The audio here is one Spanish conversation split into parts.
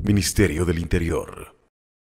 Ministerio del Interior.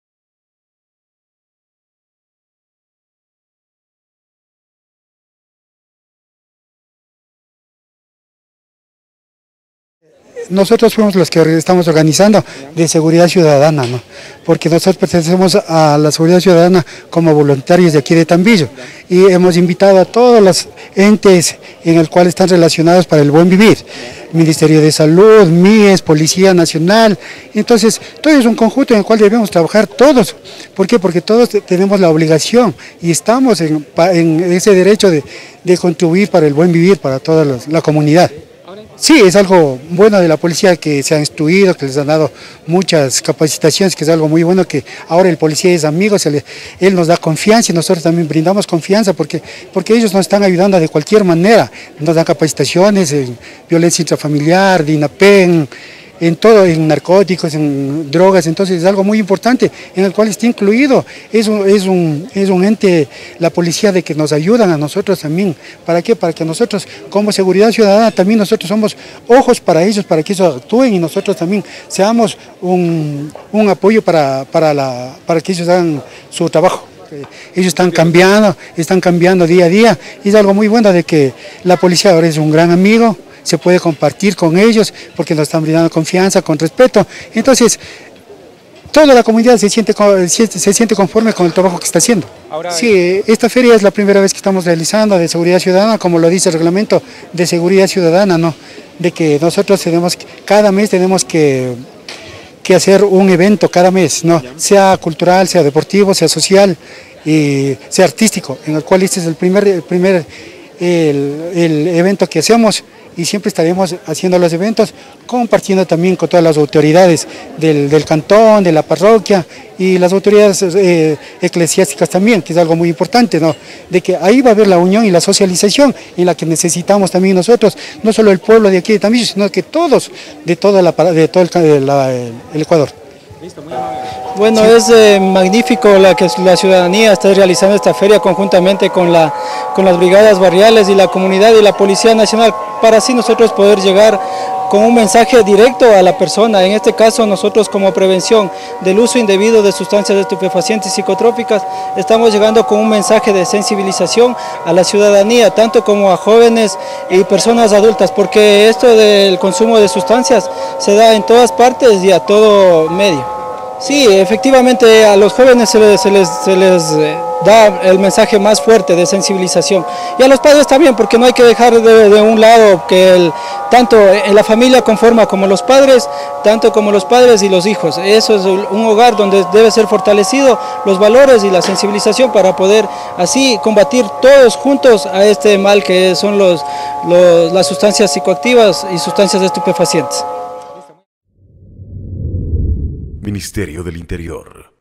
Nosotros fuimos los que estamos organizando de seguridad ciudadana, ¿no? Porque nosotros pertenecemos a la seguridad ciudadana como voluntarios de aquí de Tambillo y hemos invitado a todos los entes en el cual están relacionados para el buen vivir. Ministerio de Salud, MIES, Policía Nacional. Entonces, todo es un conjunto en el cual debemos trabajar todos. ¿Por qué? Porque todos tenemos la obligación y estamos en ese derecho de contribuir para el buen vivir para toda la comunidad. Sí, es algo bueno de la policía que se han instruido, que les han dado muchas capacitaciones, que es algo muy bueno, que ahora el policía es amigo, él nos da confianza y nosotros también brindamos confianza porque ellos nos están ayudando de cualquier manera, nos dan capacitaciones en violencia intrafamiliar, DINAPEN, en todo, en narcóticos, en drogas. Entonces es algo muy importante en el cual está incluido, es un ente, la policía, de que nos ayudan a nosotros también. ¿Para qué? Para que nosotros como seguridad ciudadana también nosotros somos ojos para ellos, para que ellos actúen y nosotros también seamos un apoyo para que ellos hagan su trabajo. Ellos están cambiando día a día y es algo muy bueno de que la policía ahora es un gran amigo. Se puede compartir con ellos porque nos están brindando confianza, con respeto. Entonces, toda la comunidad se siente conforme con el trabajo que está haciendo. Sí, esta feria es la primera vez que estamos realizando de seguridad ciudadana, como lo dice el reglamento de seguridad ciudadana, ¿no? De que nosotros cada mes tenemos que hacer un evento cada mes, ¿no? Sea cultural, sea deportivo, sea social y sea artístico, en el cual este es el primer evento que hacemos. Y siempre estaremos haciendo los eventos, compartiendo también con todas las autoridades del cantón, de la parroquia y las autoridades eclesiásticas también, que es algo muy importante, ¿no? De que ahí va a haber la unión y la socialización en la que necesitamos también nosotros, no solo el pueblo de aquí de Tambillo, sino que todos, de todo el Ecuador. Listo, muy amable. Bueno, sí. Es magnífico que la ciudadanía esté realizando esta feria conjuntamente con las brigadas barriales y la comunidad y la Policía Nacional, para así nosotros poder llegar con un mensaje directo a la persona. En este caso, nosotros como prevención del uso indebido de sustancias estupefacientes y psicotrópicas, estamos llegando con un mensaje de sensibilización a la ciudadanía, tanto como a jóvenes y personas adultas, porque esto del consumo de sustancias se da en todas partes y a todo medio. Sí, efectivamente a los jóvenes se les da el mensaje más fuerte de sensibilización y a los padres también, porque no hay que dejar de un lado que tanto en la familia conforma como los padres, tanto como los padres y los hijos. Eso es un hogar donde debe ser fortalecido los valores y la sensibilización para poder así combatir todos juntos a este mal que son las sustancias psicoactivas y sustancias estupefacientes. Ministerio del Interior.